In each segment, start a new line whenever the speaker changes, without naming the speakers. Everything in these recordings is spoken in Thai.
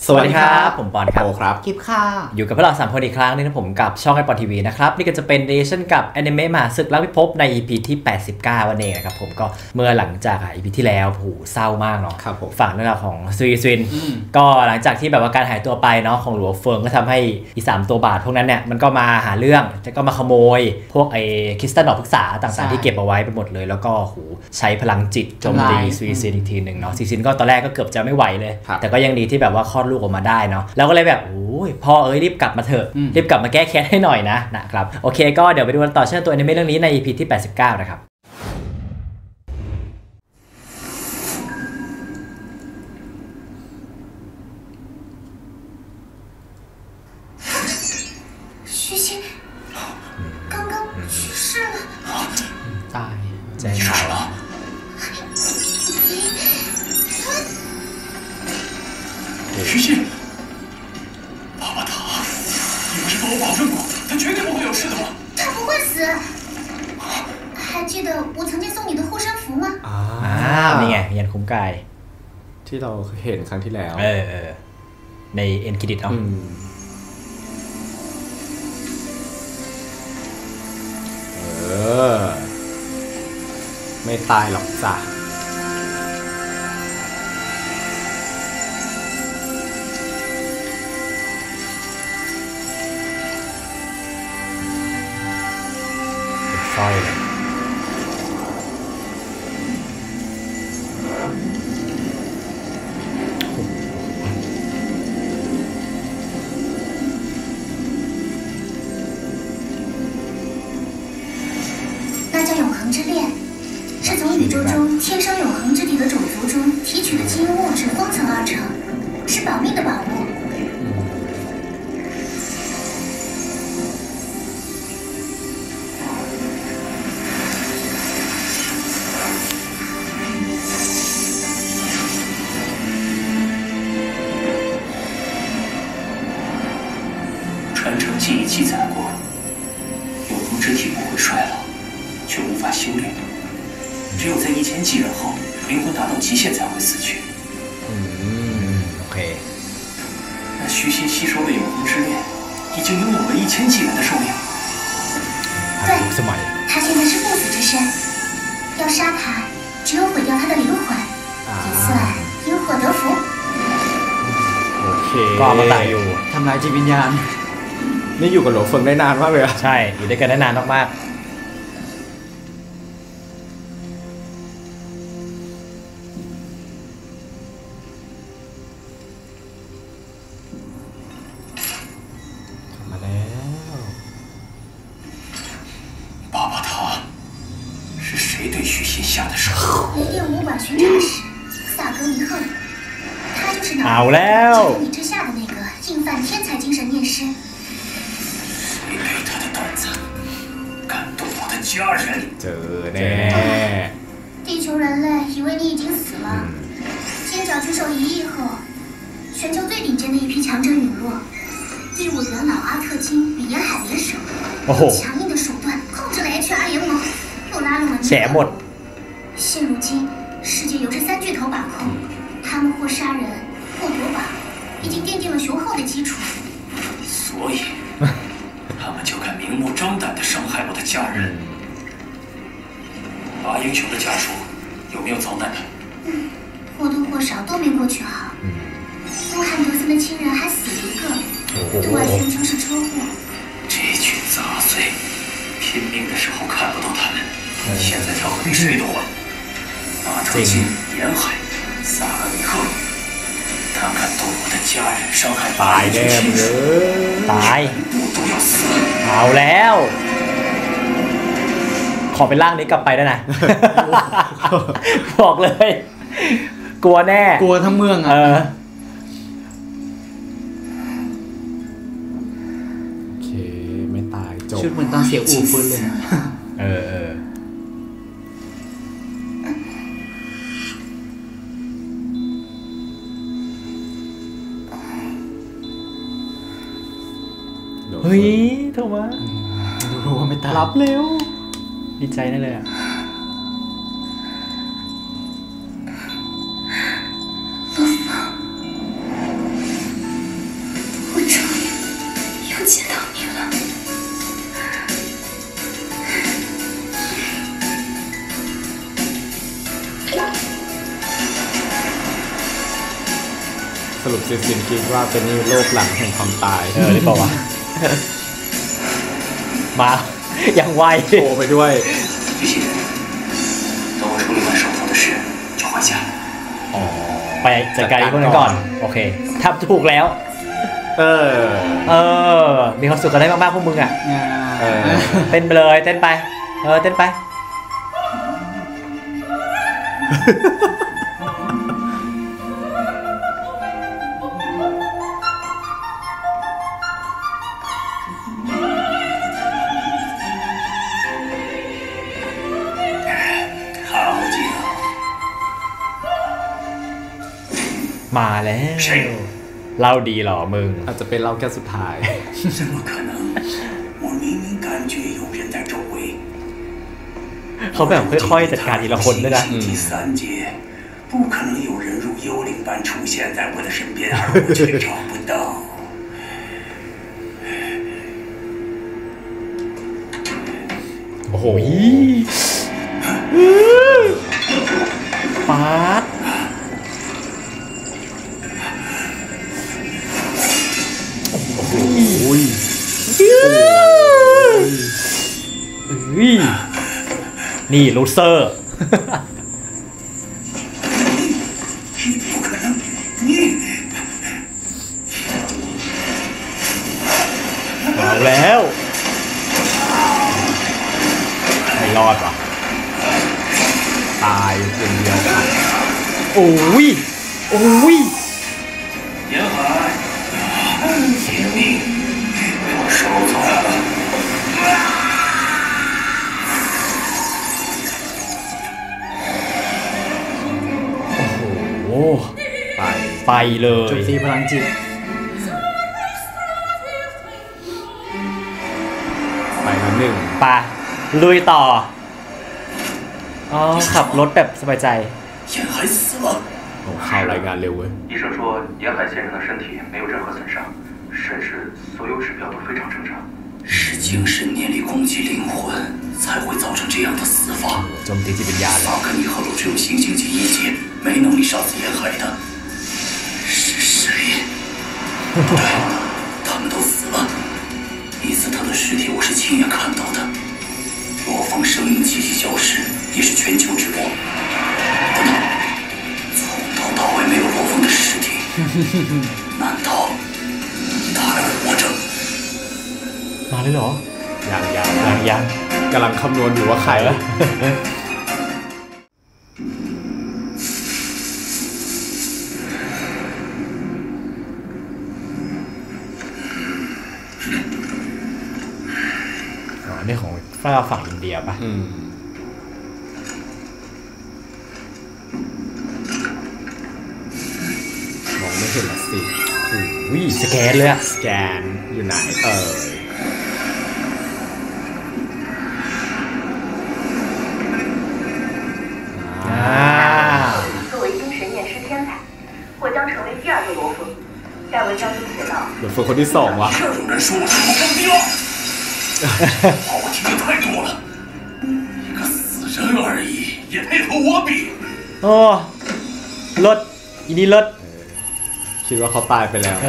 สวัสดีครับผมปอนครับ
ครับ
กิฟค่ะ
อยู่กับพวกเรา3 คนอีกครั้งนึงนะผมกับช่องไอปอนทีวีนะครับนี่ก็จะเป็นเดชั่นกับแอนิเมะมหาศึกรักพิภพใน EP ที่89วันเองนะครับผมก็เมื่อหลังจาก EP ที่แล้วโหเศร้ามากเนาะฝั่งเรื่องราวของซุยซินก็หลังจากที่แบบว่าการหายตัวไปเนาะของหลัวเฟิงก็ทำให้อี3ตัวบาทพวกนั้นเนี่ยมันก็มาหาเรื่องแล้วก็มาขโมยพวกไอ้คริสตัลดอกพฤกษาต่างๆที่เก็บเอาไว้ไปหมดเลยแล้วก็โหใช้พลังจิตโจมตีซุยซินอีกทีนึงเนาะซุยซินก็ตอนแรกก็เกือบจะไม่ไหวเลยแต่ก็ยังดีที่แบบว่าคลอดลูกออกมาได้เนาะแล้วก็เลยแบบโอ้ยพ่อรีบกลับมาเถอะรีบกลับมาแก้แค้นให้หน่อยนะครับโอเคก็เดี๋ยวไปดูกันต่อเชื่อตัวอนิเมะเรื่องนี้ใน EP ที่89นะครับ
徐昕刚刚去世了，
ตาย
ใจหายแล้ว
徐昕，爸爸他，你不是跟我保证过，他绝对不会有事的吗？
他不会死。还记得我曾经送你的护身符吗？
นี่ไงยันคุ้มกาย
ที่เราเห็นครั้งที่แล้ว
ในเอ็นเครดิตเนาะ
ไม่ตายหรอกจ้ะ
สร้อยเลย
那叫永恒之链，是从宇宙中天生永恒之体的种族中提取的基因物质封存而成，是保命的宝物。
传承记忆记载过，永恒之体不会衰老，却无法修炼。只有在1000纪元后，灵魂达到极限才会死去。
OK。
那徐昕吸收了永恒之链，已经拥有了1000纪元的寿命。
对，他现在是不死之身，要杀他，只有毁掉他的灵魂，也算因祸得福。
โอเค
ก็มาตายอยู่
ทำลายจิตวิญญาณ
นี่อยู่กับหลวงเฟิงได้นานมากเลย
ใช่อยู่ด้วยกันได้นานมาก
มาแล้ว
爸爸他是谁对徐昕下的手？
雷电武馆巡查使萨格尼赫，他就是脑
袋
你之下的那个硬犯天才精神念师。
谁对他的胆子敢动我的家人？
เจอแน่
地球人类以为你已经死了，金角巨兽1亿后，全球最顶尖的一批强者陨落，第5元老阿特金与沿海联手，用强硬的手段控制了 HR 联盟，又拉拢了
แฉหมด
现如今，世界由这3巨头把控，他们或杀人，或夺宝，已经奠定了雄厚的基础。
所以，他们就敢明目张胆地伤害我的家人。阿英雄的家属有没有遭难的？
或多或少都没过去好。乌汉德森的亲人还死了1个，对外宣称是车祸。
这群杂碎，拼命的时候看不到他们，现在要比谁都坏。阿特金、沿海、萨格尼赫，他敢动我的家人，伤害阿英雄亲属，
ตาย
全部都要死。
เอาแล้วขอเป็นร่างนี้กลับไปด้วยนะ บอกเลย กลัวแน่
กลัวทั้งเมืองโ
อเคไม่ตายจบ
ชุดเหมือนตอนเสียอู่ฟื้นเลย
เฮ้ยโทรมา
รู้ว่าไม่ตาย
รับเร็วดีใจได้เลยอ่ะ
ล
รุปซินคิดว่าเป็นนี่โลกหลังแห่งความตาย
หรือเปล่าวะมาอย่างไว
โผล่ไปด้วย
ไปจัดการพวกนั้นก่อนโอเคทำถูกแล้วมีความสุขกันได้มากๆพวกมึงอ่ะเต้นไปเลยเต้นไปเต้นไปมาแล้วเล่าดีหรอมึง
อาจจะเป็นเล่าแค่สุดท้าย
เขาแบบค่อยๆจัดการทีละคนด้วยนะ
不可能有人如幽灵般出现在我的身边而我却找不到
โอ้โหป๊าดนี่ลูเซอร์เอาแล้วไม่รอดว่ะ
ตายคนเดียว
โอ้ยโอ้ย
沿海你的命被我收走了
ไปเลย
จุดตีพลังจิต
ไปแล้วหนึ่ง
ไปลุยต่ออ๋อขับรถแบบสบายใจ
โอ้ข่าวรายงานเร็วเว้ย
医生说沿海先生的身体没有任何损伤甚至所有指标都非常正常是精神念力攻击灵魂才会造成这样的死法
โจมตีจิตวิญญาณ
萨克尼赫鲁只有行星级1阶没能力杀死沿海的是谁对他们都死了伊斯特的尸体我是亲眼看到的罗峰生命气息消失也是全球直播不能从头到尾没有罗峰的尸体难道他还活着
มาเลยเหรอยัง
กำลังคำนวณอยู่ว่าใคร
นี่ของฝั่งอินเดียป่ะ
มองไม่เห็นละสิ
วิ่งสแกนเลยอะ
สแกนอยู่ไหน
作为精神验尸天才会将成为第二个罗峰戴维将军写道
罗峰คนที่2วะ
有人说我是罗峰第二话我听得太多了一个死人而已也配和我比
โอ้รถอีนี่รถ
คิดว่าเขาตายไปแล้ว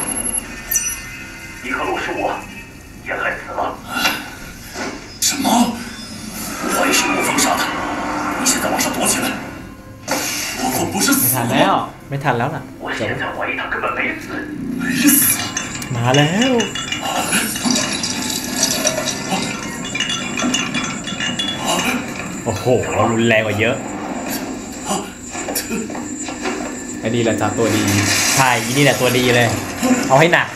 尼克鲁是我沿海死了什么我怀疑是罗峰杀的你现在往上躲起来罗峰不是死了吗
ไม่ทันแล้วน่ะ
我现在怀疑他根本没死
มาแล้วโอ้โหรุนแรงกว่าเยอะ
ไอ้นี่แหละจ้าตัวดี
ใช่นี่แหละตัวดีเลยเอาให้หนัก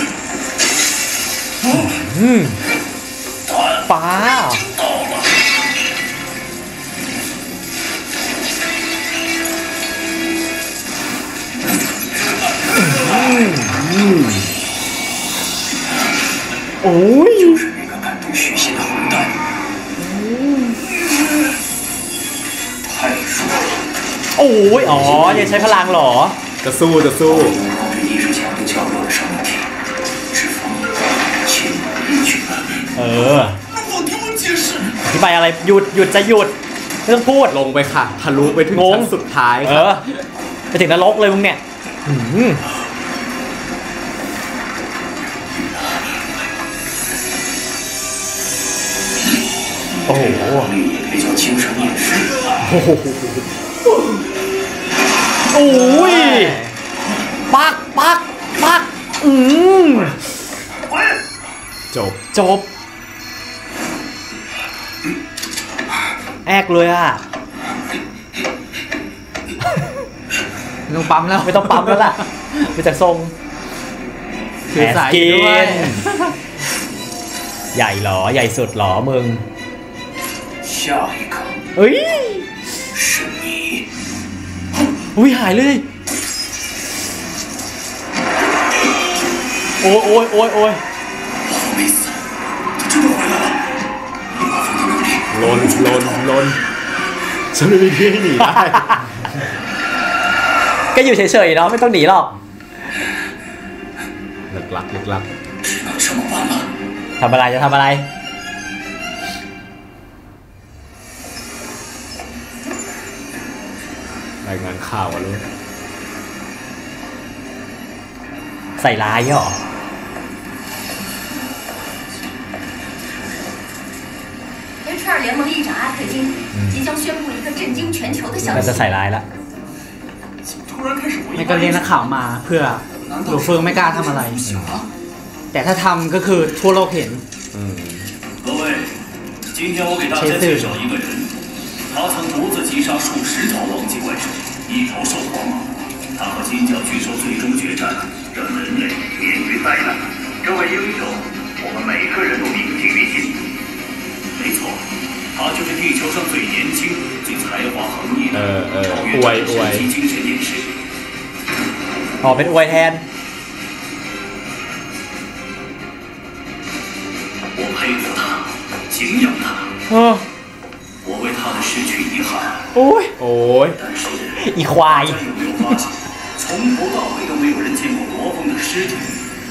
ป้าโอ้ยโอ้ยอ๋อยังใช้พลังหรอ
จะสู้
อธิบายอะไรหยุดจะหยุดไม่ต้องพูด
ลงไปค่ะทะลุไปถึงชั้นสุดท้าย
ไปถึงนรกเลยมึงเนี่ยโอ้โห
比较精神饮食。
โอ้ยปักจบแอกเลยอ่ะ
ไม่ต้องปั๊มแล้ว
ไม่ต้องปั๊มแล้วล่ะไปจากทรง
ถือสายด้วย
ใหญ่หรอใหญ่สุดหรอมึง
下一个
เฮ้ย
是你
อุ้ยหายเลยโอ้ย
没死他真的回来了马蜂的能力
ลนฉันไม่มีที่ให้หนีได้
ก็อยู่เฉยๆเนาะไม่ต้องหนีหรอก
หลัก
只能这么办了
ทำอะไรจะทำอะไร
รายงานข่าวอะลูก
ใส่ร้ายเหรอ
H2联盟议长阿特金即将宣布一个震惊全球的消息。
มันจะใส่ร้ายละ
ไม่ก็เรียกนักข่าวมาเพื่อหลูเฟิงไม่กล้าทำอะไรแต่ถ้าทำก็คือทั่วโลกเห็น
各位今天我给大家介绍一个人他曾独自击杀数十头王级怪兽一头受光他和金角巨兽最终决战让人类免于灾难这位英雄我们每个人都铭记于心没错他就是地球上最年轻最才华横溢的超越战士级精神演示
อ๋อเป็นอวยแทน
我佩服他敬仰他我为他的失去遗憾
โอ้ย
但是
อีควาย
大家有没有发现从头到尾都没有人见过罗峰的尸体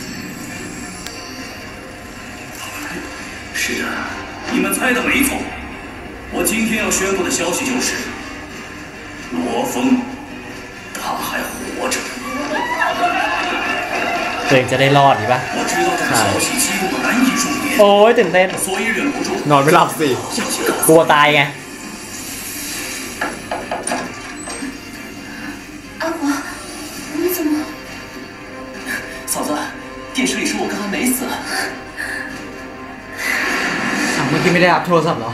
是的你们猜的没错我今天要宣布的消息就是罗峰他还活着
ตัวเองจะได้รอดหรือปะโอ้ยตื่นเต้น
นอนไม่หลับสิ
กลัวตายไง
阿国你怎么
嫂子电视里说我刚刚没死
เมื่อกี้ไม่ได้รับโทรศัพท์เหรอ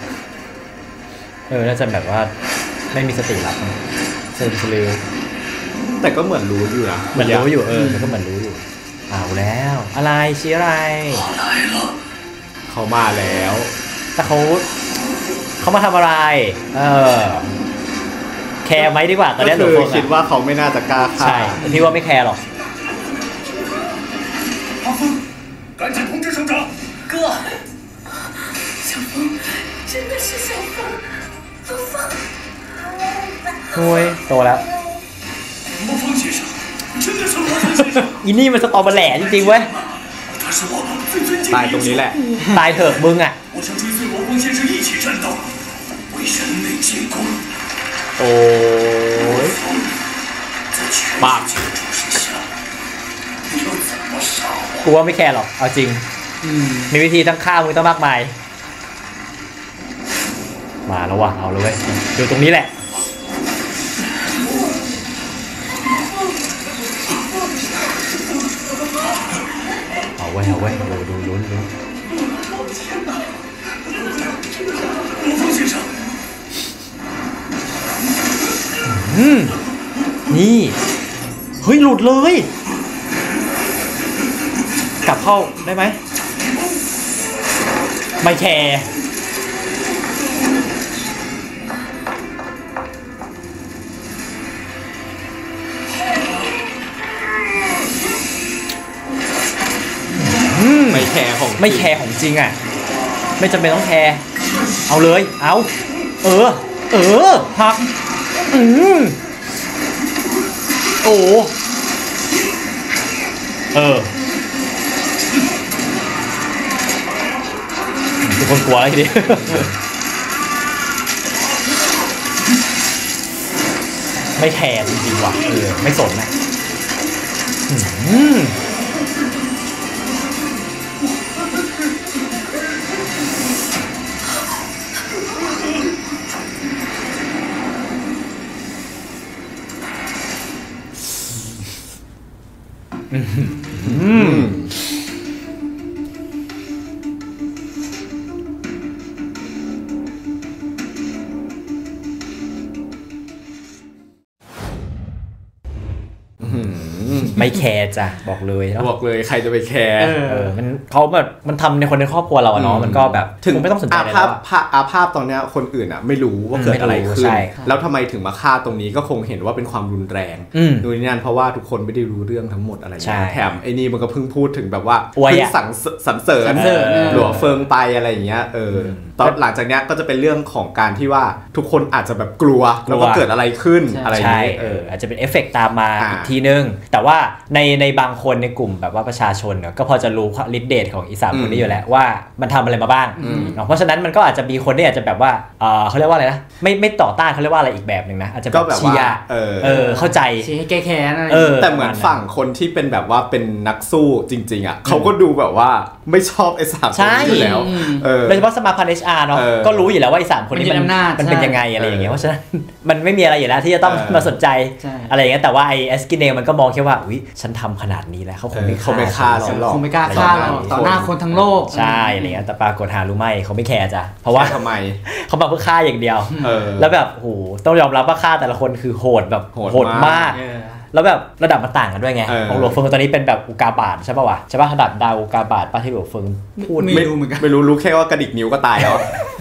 น่าจะแบบว่าไม่มีสติหลับเซิร์ฟสลิว
แต่ก็เหมือนรู้อยู่นะ
เหมือนรู้อยู่แต่ก็เหมือนรู้อยู่เอาแล้วอะไรชี้อะไร
เขามาแล้ว
แต่เขามาทำอะไรแคร์ไหมดีกว่าก็ได้หลง
คิดว่าเขาไม่น่าจะกล้าฆ่า
ใช่พี่ว่าไม่แคร์หรอก
赶紧通知省长哥
小峰真的是小峰罗峰
โอ้ยโตแล้ว
罗峰先生真的是罗峰先生
อีนี่มันสตอมาแหล่จริงๆเว้ย
ตายตรงนี้แหละ
ตายเถอะมึงอ่ะ
我想追随罗峰先生一起战斗为人类建功
โอ้ย
ปาก
กูว่าไม่แคร์หรอกเอาจริงมีวิธีทั้งฆ่ามึงตั้งมากมายมาแล้ววะเอาเลยเว้ยดูตรงนี้แหละเอาเว้ยดูลุ้นนี่เฮ้ยหลุดเลยกลับเข้าได้ไหมไม่แคร์
ไม่แคร์
ของจริงอ่ะไม่จำเป็นต้องแคร์เอาเลยเอาพักโอ้ทุกคนกลัวอะไรทีเดียวไม่แคร์จริงๆว่ะไม่สนนะไม่แคร์จ้ะบอกเลยเนาะ
บอกเลยใครจะไปแคร์
เขาแบบมันทำในคนในครอบครัวเราเนาะมันก็แบบ
ถึง
ไม่ต้องสนใจเลย
ภาพตอนเนี้ยคนอื่นอ่ะไม่รู้ว่าเกิดอะไรขึ้นแล้วทำไมถึงมาฆ่าตรงนี้ก็คงเห็นว่าเป็นความรุนแรงดูนี่นั่นเพราะว่าทุกคนไม่ได้รู้เรื่องทั้งหมดอะไรแถมไอ้นี่มันก็เพิ่งพูดถึงแบบว่าเพิ่งสรรเสริญหลัวเฟิงไปอะไรอย่างเงี้ยตอนหลังจากเนี้ยก็จะเป็นเรื่องของการที่ว่าทุกคนอาจจะแบบกลัวแล้วก็เกิดอะไรขึ้นอะไรอย่างเงี้ย
อาจจะเป็นเอฟเฟกต์ตามมาอีกทีนึงแต่ว่าในบางคนในกลุ่มแบบว่าประชาชนก็พอจะรู้ฤทธิ์เดชของอีสานคนนี้อยู่แล้วว่ามันทำอะไรมาบ้างเพราะฉะนั้นมันก็อาจจะมีคนที่อาจจะแบบว่าเขาเรียกว่าอะไรนะไม่ต่อต้านเขาเรียกว่าอะไรอีกแบบนึงนะอาจจะแบบเชียร์เข้าใจ
เชียร์ให้แก้แค้นอะไร
แต่เหมือนฝั่งคนที่เป็นแบบว่าเป็นนักสู้จริงๆอ่ะเขาก็ดูแบบว่าไม่ชอบไอ้3คนนี้อยู่แล้ว
โดยเฉพาะสมาพันธ์ HR เนาะก็รู้อยู่แล้วว่าไอ้3คนนี้มันเป็นยังไงอะไรอย่างเงี้ยเพราะฉะนั้นมันไม่มีอะไรอยู่แล้วที่จะต้องมาสนใจอะไรอย่างเงี้ยแต่ว่าไอ้เอสกิเนลมันก็มองแค่ว่าอุ๊ยฉันทำขนาดนี้แล้วเขาคงไม่ฆ่า
เราคงไม่กล้าฆ่าเราต่อหน้าคนทั้งโลก
ใช่อะไรเงี้ยแต่ปรากฏหารู้ไหมเขาไม่แคร์จ้ะเพราะว่า
ทำไม
เขามาเพื่อฆ่าอย่างเดียวแล้วแบบโหต้องยอมรับว่าฆ่าแต่ละคนคือโหดแบบโหดมากแล้วแบบระดับมันต่างกันด้วยไงของหลวงเฟิงตอนนี้เป็นแบบอุกาบาตใช่ป่าววะใช่ป่ะระดับดาวอุกาบาตป้าที่หลวงเฟิง
พูดไม่รู้เหมือนกันไม่รู้แค่ว่ากระดิกนิ้วก็ตายแล้ว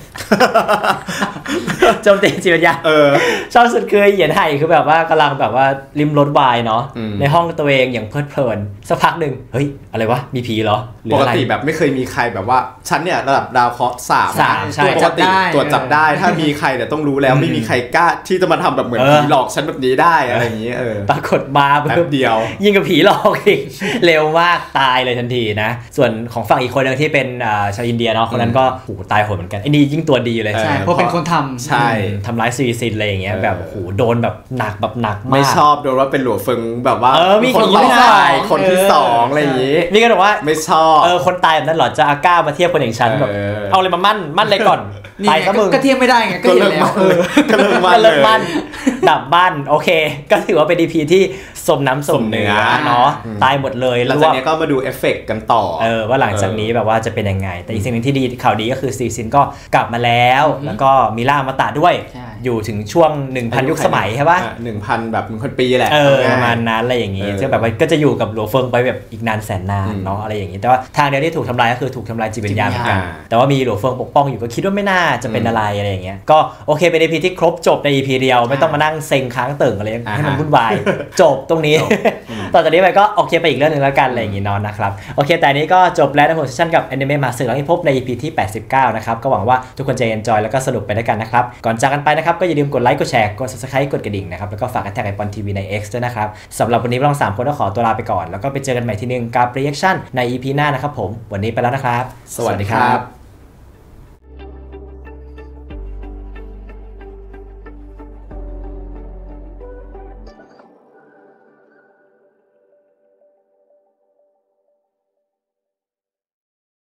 โจมตีจิตวิญญาณชอบสุดคือเหยียนไห่คือแบบว่ากำลังแบบว่าริมรถวายเนาะในห้องตัวเองอย่างเพลิดเพลินสักพักหนึ่งเฮ้ยอะไรวะมีผีเหรอ
ปกติแบบไม่เคยมีใครแบบว่าฉันเนี่ยระดับดาวเคราะห์3ปกติตรวจจับได้ถ้ามีใครเนี่ยต้องรู้แล้วไม่มีใครกล้าที่จะมาทำแบบเหมือนผีหลอกฉันแบบนี้ได้อะไรอย่างนี้
ปรากฏมา
แป๊บเดียว
ยิ่งกับผีหลอกอีกเร็วมากตายเลยทันทีนะส่วนของฝั่งอีกคนนึงที่เป็นชาวอินเดียเนาะคนนั้นก็โหตายโหดเหมือนกันไอ้นี่ยิ่งตัวดีเลย
ใช่เพราะเป็นคนทำ
ใช่
ทำร้ายซีซินอะไรอย่างเงี้ยแบบโหโดนแบบหนักแบบหนักมาก
ไม่ชอบโดนว่าเป็นหลวงเฟิงแบบว่า
มี
คนที่3คนที่2อะไรอย่างงี้
นี่ก็บอกว่า
ไม่ชอบ
คนตายแบบนั้นหรอจะกล้ามาเทียบคนอย่างฉันแบบเอาอะไรมามั่นเลยก่อนตายซะมึง
ก็เทียบไม่ได้ไงก็เห็นแล้ว
ก็เลิกมั่น
ดับบ้านโอเคก็ถือว่าเป็น EP ที่สมน้ำสมเนื้อเนาะตายหมดเลย
หลังจากนี้ก็มาดูเอฟเฟกต์กันต่อ
ว่าหลังจากนี้แบบว่าจะเป็นยังไงแต่อีกสิ่งนึงที่ดีข่าวดีก็คือซีซินก็กลับมาแล้วแล้วก็มีล่ามาตะด้วยอยู่ถึงช่วง 1,000 ยุคสมัยใช่ป่ะ
1,000 แบบ 1,000 ปีแหละ
ประมาณนั้นอะไรอย่างงี้ซึ่งแบบก็จะอยู่กับหลวงเฟิงไปแบบอีกนานแสนนานเนาะอะไรอย่างงี้แต่ว่าทางเดียวที่ถูกทำลายก็คือถูกทำลายจิตวิญญาณเหมือนกันแต่ว่ามีหลวงเฟิงปกป้องอยู่ก็คิดว่าไม่น่าจะเป็นอะไรอย่างเงี้ยก็โอเคเป็น EP ที่ครบจบใน EP เดียวไม่ต้องมานั่งเซ็งค้างเติ่งอะไรให้มันวุ่นวายจบตรงนี้ต่อจากนี้ไปก็โอเคไปอีกเรื่องนึงแล้วกันอะไรอย่างงี้เนาะนะครับโอเคแต่นี้ก็จบแล้วนะผมเซสชั่นกับ Anime มาสึกหลังพิภพใน EP ที่89นะครับก็หวังว่าทุกคนจะ enjoy แล้วก็สนุกไปด้วยกันนะครับก่อนจากกันไปนะครับก็อย่าลืมกดไลค์กดแชร์กด Subscribe กดกระดิ่งนะครับแล้วก็ฝากแท็กไอปอนทีวีใน X ด้วยนะครับสำหรับวันนี้พวกเรา3คนต้องขอตัวลาไปก่อนแล้วก็ไปเจอกันใหม่ทีนึงกับ Reaction ใน EP หน้านะครับผมวันนี้ไปแล้วนะครับ
สวัสดีครับ